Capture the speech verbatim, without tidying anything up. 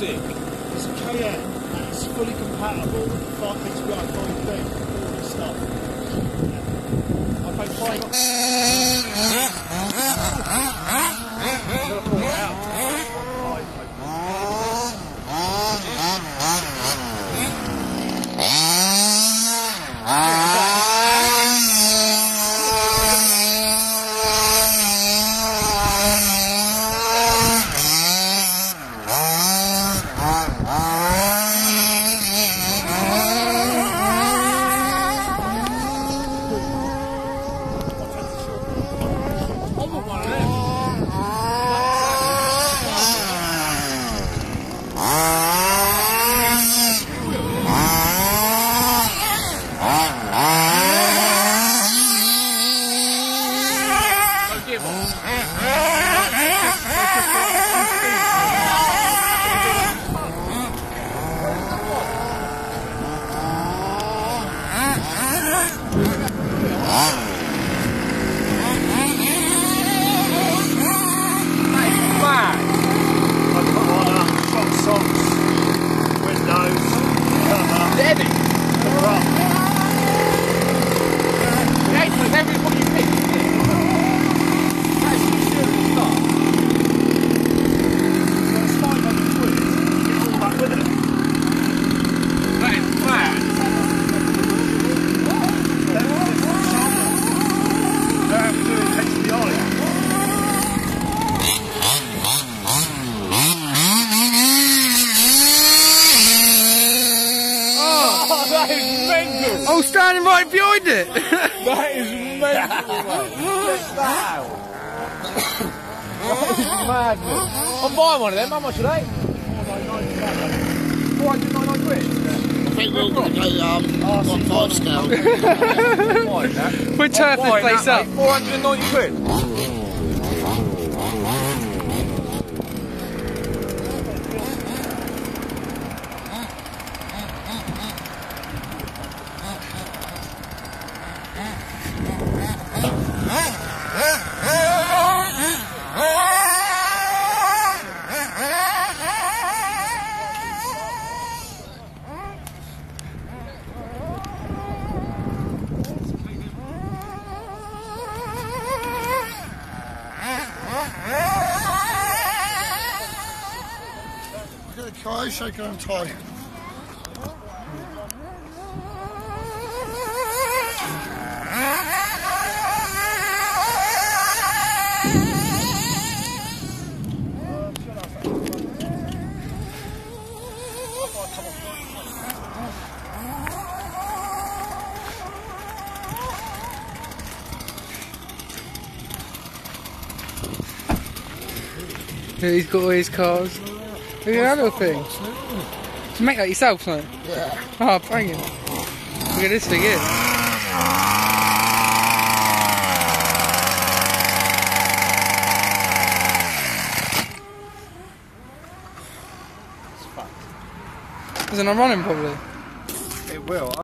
sick. It's a K N and it's fully compatible with five H B I five B, all this stuff. I paid five. I'm gonna pull it out. That is mental! Oh, standing right behind it! That is mental, mate! Check that out! That is madness! I'm buying one of them, how much are they? four hundred ninety-nine quid? I think we're going to go um, on five scale. We're turf this place up. four hundred ninety quid? Get a car, shake her and tie. He's got all his cars. Look at that little thing. Did you make that yourself, son? Yeah. Oh, banging. Look at this thing here. Isn't it running probably? It will.